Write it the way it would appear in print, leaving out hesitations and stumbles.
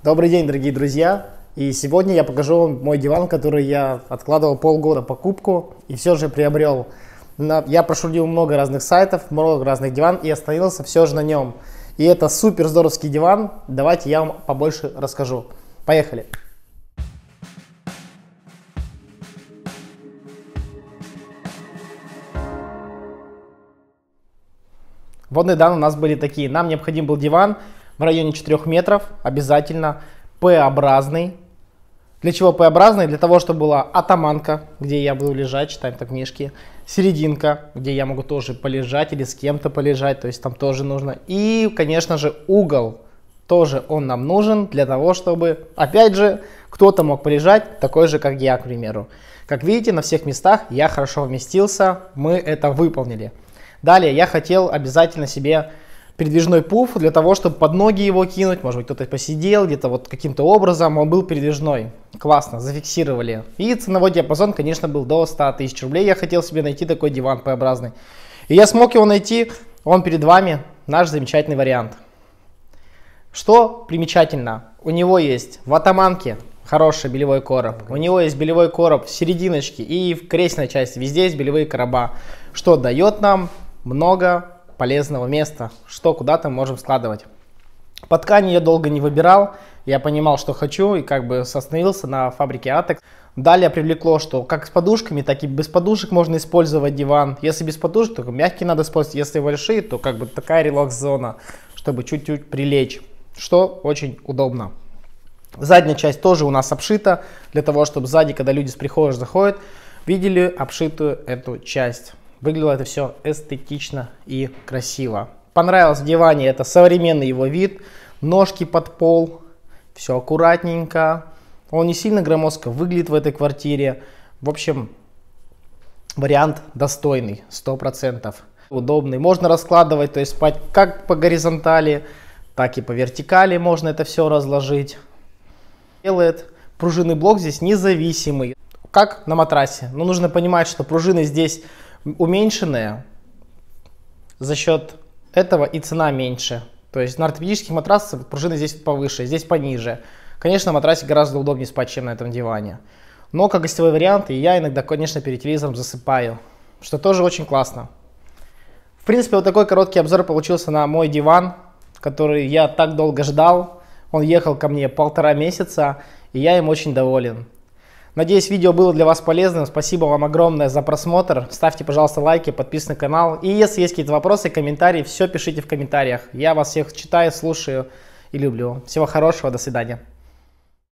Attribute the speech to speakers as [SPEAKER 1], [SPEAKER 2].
[SPEAKER 1] Добрый день, дорогие друзья! И сегодня я покажу вам мой диван, который я откладывал полгода покупку и все же приобрел. Я прошурил много разных сайтов, много разных диванов и остановился все же на нем. И это супер здоровский диван. Давайте я вам побольше расскажу. Поехали! Водные данные у нас были такие. Нам необходим был диван в районе 4 метров, обязательно П-образный. Для чего П-образный? Для того, чтобы была атаманка, где я буду лежать, читаем так книжки. Серединка, где я могу тоже полежать или с кем-то полежать, то есть там тоже нужно. И, конечно же, угол. Тоже он нам нужен для того, чтобы, опять же, кто-то мог полежать, такой же, как я, к примеру. Как видите, на всех местах я хорошо вместился, мы это выполнили. Далее я хотел обязательно себе передвижной пуф для того, чтобы под ноги его кинуть. Может быть, кто-то посидел, где-то вот каким-то образом он был передвижной. Классно, зафиксировали. И ценовой диапазон, конечно, был до 100 тысяч рублей. Я хотел себе найти такой диван П-образный. И я смог его найти. Он перед вами, наш замечательный вариант. Что примечательно? У него есть в атаманке хороший белевой короб. У него есть белевой короб в серединочке и в крестной части. Везде есть белевые короба. Что дает нам много полезного места, что куда-то можем складывать. По ткани я долго не выбирал, я понимал, что хочу, и как бы остановился на фабрике Atex. Далее привлекло, что как с подушками, так и без подушек можно использовать диван. Если без подушек, то мягкий надо использовать, если большие, то как бы такая релакс-зона, чтобы чуть-чуть прилечь, что очень удобно. Задняя часть тоже у нас обшита, для того, чтобы сзади, когда люди с прихожей заходят, видели обшитую эту часть. Выглядело это все эстетично и красиво. Понравилось в диване это современный его вид, ножки под пол, все аккуратненько. Он не сильно громоздко выглядит в этой квартире. В общем, вариант достойный, 100%. Удобный. Можно раскладывать, то есть спать как по горизонтали, так и по вертикали можно это все разложить. Делает пружинный блок здесь независимый, как на матрасе. Но нужно понимать, что пружины здесь уменьшенные, за счет этого и цена меньше. То есть на ортопедических матрасах пружины здесь повыше, здесь пониже. Конечно, на матрасе гораздо удобнее спать, чем на этом диване. Но как гостевой вариант, и я иногда, конечно, перед телевизором засыпаю, что тоже очень классно. В принципе, вот такой короткий обзор получился на мой диван, который я так долго ждал. Он ехал ко мне 1,5 месяца, и я им очень доволен. Надеюсь, видео было для вас полезным. Спасибо вам огромное за просмотр. Ставьте, пожалуйста, лайки, подписывайтесь на канал. И если есть какие-то вопросы, комментарии, все пишите в комментариях. Я вас всех читаю, слушаю и люблю. Всего хорошего, до свидания.